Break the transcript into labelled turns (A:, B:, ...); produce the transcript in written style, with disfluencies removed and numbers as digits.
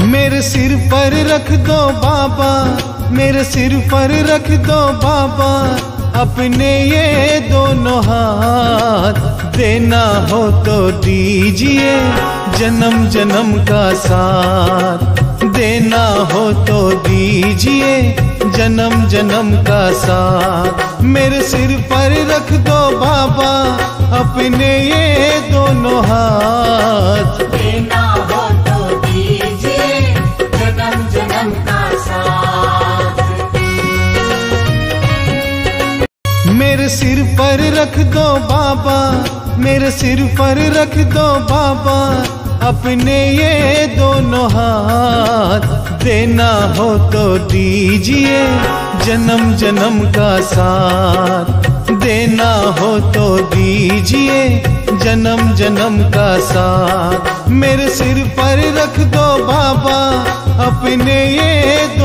A: मेरे सिर पर रख दो बाबा, मेरे सिर पर रख दो बाबा अपने ये दोनों हाथ। देना हो तो दीजिए जन्म जन्म का साथ, देना हो तो दीजिए जन्म जन्म का साथ। मेरे सिर पर रख दो बाबा अपने ये दोनों हाथ।
B: देना हो तो दीजिए जन्म जन्म का साथ।
A: मेरे सिर पर रख दो बाबा, मेरे सिर पर रख दो बाबा अपने ये दोनों हाथ। देना हो तो दीजिए जन्म जन्म का साथ, देना हो तो दीजिए जन्म जन्म का साथ। मेरे सिर पर रख दो बाबा अपने ये